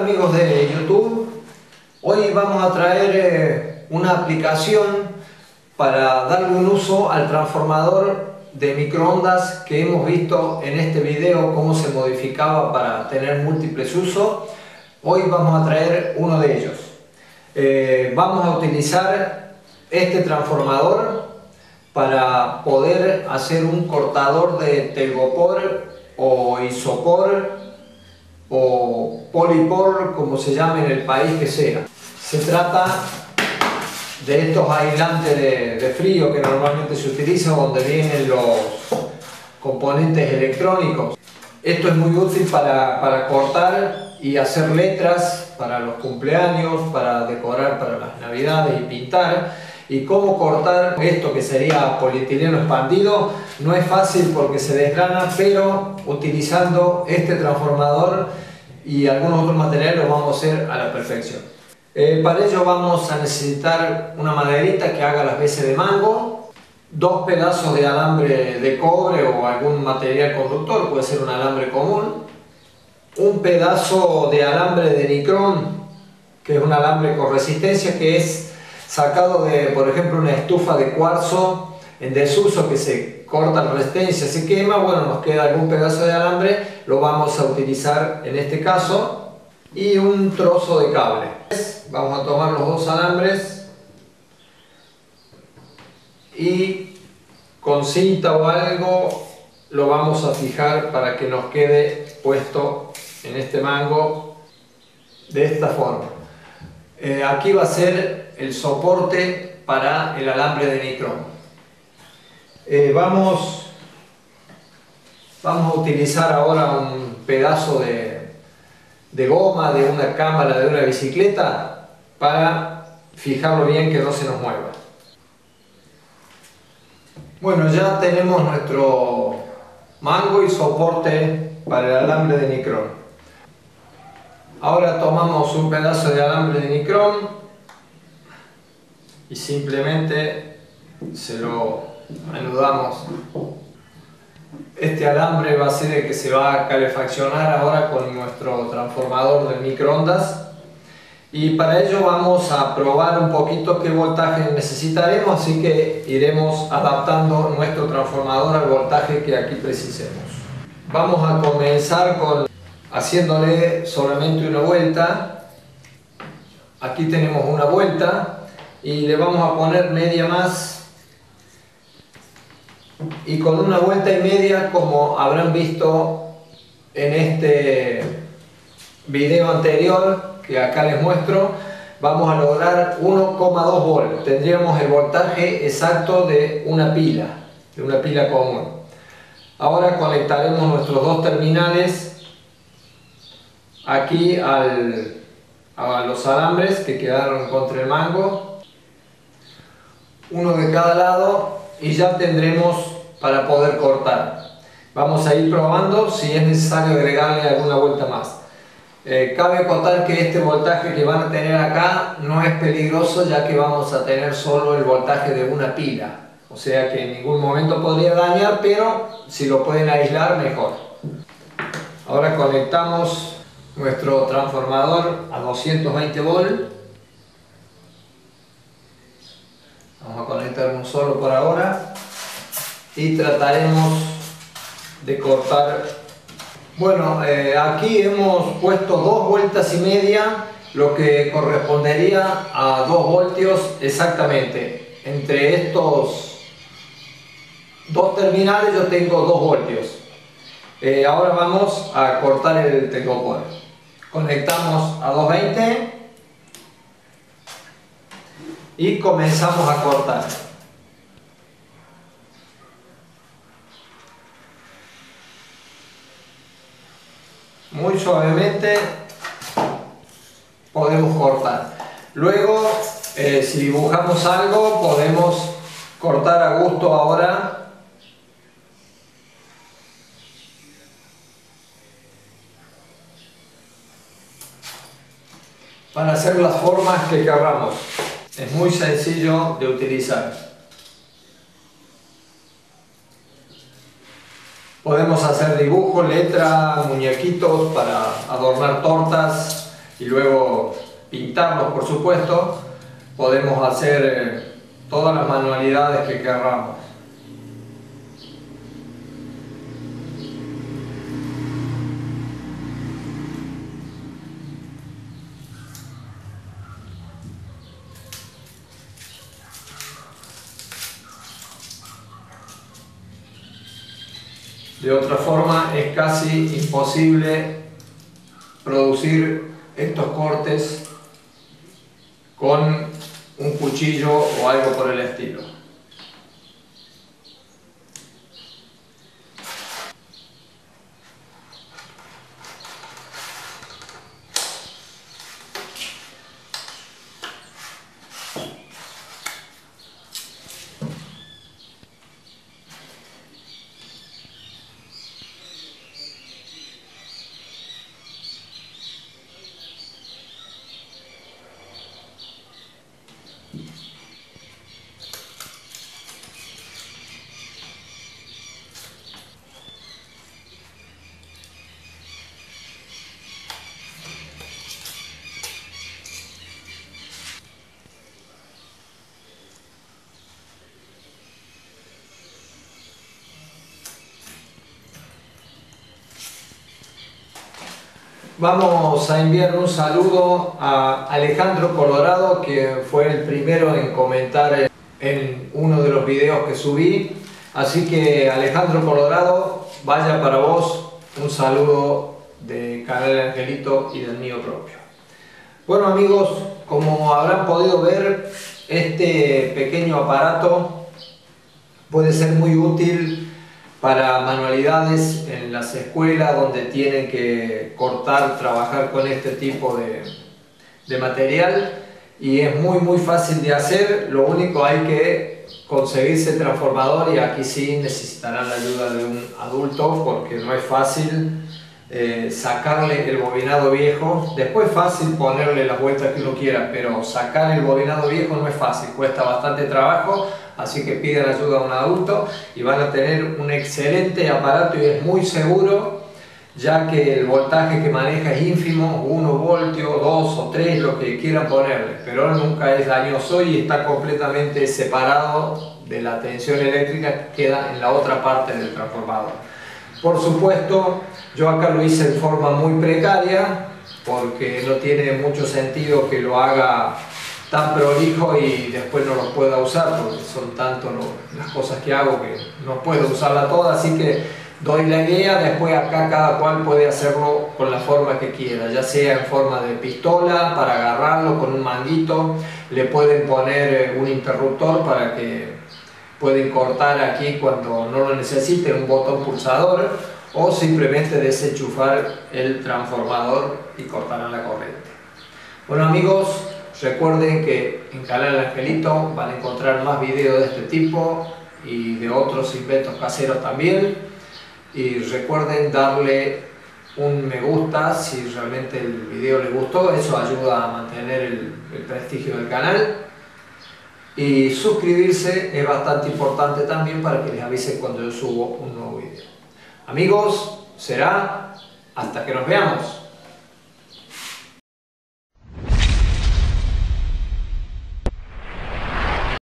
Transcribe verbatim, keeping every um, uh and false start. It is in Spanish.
amigos de YouTube, hoy vamos a traer eh, una aplicación para darle un uso al transformador de microondas que hemos visto en este video cómo se modificaba para tener múltiples usos. Hoy vamos a traer uno de ellos. Eh, vamos a utilizar este transformador para poder hacer un cortador de telgopor o isopor o polipor, como se llame en el país que sea. Se trata de estos aislantes de, de frío que normalmente se utilizan donde vienen los componentes electrónicos. Esto es muy útil para, para cortar y hacer letras para los cumpleaños, para decorar para las navidades y pintar. Y cómo cortar esto que sería polietileno expandido no es fácil porque se desgrana, pero utilizando este transformador y algunos otros materiales lo vamos a hacer a la perfección. Eh, para ello vamos a necesitar una maderita que haga las veces de mango, dos pedazos de alambre de cobre o algún material conductor, puede ser un alambre común, un pedazo de alambre de nicrón, que es un alambre con resistencia, que es sacado de, por ejemplo, una estufa de cuarzo en desuso que se corta la resistencia, se quema, bueno, nos queda algún pedazo de alambre, lo vamos a utilizar en este caso, y un trozo de cable. Vamos a tomar los dos alambres y con cinta o algo lo vamos a fijar para que nos quede puesto en este mango de esta forma. Eh, aquí va a ser el soporte para el alambre de nicrón. Eh, vamos, vamos a utilizar ahora un pedazo de, de goma de una cámara de una bicicleta para fijarlo bien que no se nos mueva. Bueno, ya tenemos nuestro mango y soporte para el alambre de nicrón. Ahora tomamos un pedazo de alambre de nicrón y simplemente se lo anudamos. Este alambre va a ser el que se va a calefaccionar ahora con nuestro transformador de microondas, y para ello vamos a probar un poquito qué voltaje necesitaremos, así que iremos adaptando nuestro transformador al voltaje que aquí precisemos. Vamos a comenzar con haciéndole solamente una vuelta. Aquí tenemos una vuelta y le vamos a poner media más, y con una vuelta y media, como habrán visto en este video anterior que acá les muestro, vamos a lograr uno coma dos voltios. Tendríamos el voltaje exacto de una pila, de una pila común. Ahora conectaremos nuestros dos terminales aquí al, a los alambres que quedaron contra el mango, uno de cada lado, y ya tendremos para poder cortar. Vamos a ir probando si es necesario agregarle alguna vuelta más. Eh, cabe acotar que este voltaje que van a tener acá no es peligroso, ya que vamos a tener solo el voltaje de una pila, o sea que en ningún momento podría dañar, pero si lo pueden aislar, mejor. Ahora conectamos nuestro transformador a doscientos veinte voltios. Vamos a conectar un solo por ahora y trataremos de cortar. Bueno, eh, aquí hemos puesto dos vueltas y media, lo que correspondería a dos voltios exactamente. Entre estos dos terminales yo tengo dos voltios. Eh, ahora vamos a cortar el telgopor. Conectamos a doscientos veinte y comenzamos a cortar. Muy suavemente podemos cortar. Luego, eh, si dibujamos algo, podemos cortar a gusto ahora. Para hacer las formas que queramos. Es muy sencillo de utilizar. Podemos hacer dibujos, letras, muñequitos para adornar tortas, y luego pintarlos, por supuesto, podemos hacer eh, todas las manualidades que queramos. De otra forma es casi imposible producir estos cortes con un cuchillo o algo por el estilo. Vamos a enviar un saludo a Alejandro Colorado, que fue el primero en comentar en uno de los videos que subí. Así que, Alejandro Colorado, vaya para vos un saludo de Canal Angelito y del mío propio. Bueno amigos, como habrán podido ver, este pequeño aparato puede ser muy útil para manualidades en las escuelas donde tienen que cortar, trabajar con este tipo de, de material, y es muy muy fácil de hacer. Lo único, hay que conseguirse el transformador, y aquí sí necesitarán la ayuda de un adulto porque no es fácil eh, sacarle el bobinado viejo. Después es fácil ponerle las vueltas que uno quiera, pero sacar el bobinado viejo no es fácil, cuesta bastante trabajo. Así que pidan ayuda a un adulto y van a tener un excelente aparato, y es muy seguro, ya que el voltaje que maneja es ínfimo, uno voltio, dos o tres, lo que quieran ponerle, pero nunca es dañoso y está completamente separado de la tensión eléctrica que queda en la otra parte del transformador. Por supuesto, yo acá lo hice en forma muy precaria porque no tiene mucho sentido que lo haga tan prolijo y después no los pueda usar, porque son tanto lo, las cosas que hago que no puedo usarla toda. Así que doy la guía, después acá cada cual puede hacerlo con la forma que quiera, ya sea en forma de pistola para agarrarlo con un manguito, le pueden poner un interruptor para que pueden cortar aquí cuando no lo necesiten, un botón pulsador, o simplemente desenchufar el transformador y cortarán la corriente. Bueno amigos, recuerden que en Canal Angelito van a encontrar más videos de este tipo y de otros inventos caseros también. Y recuerden darle un me gusta si realmente el video les gustó, eso ayuda a mantener el, el prestigio del canal. Y suscribirse es bastante importante también para que les avisen cuando yo subo un nuevo video. Amigos, será hasta que nos veamos.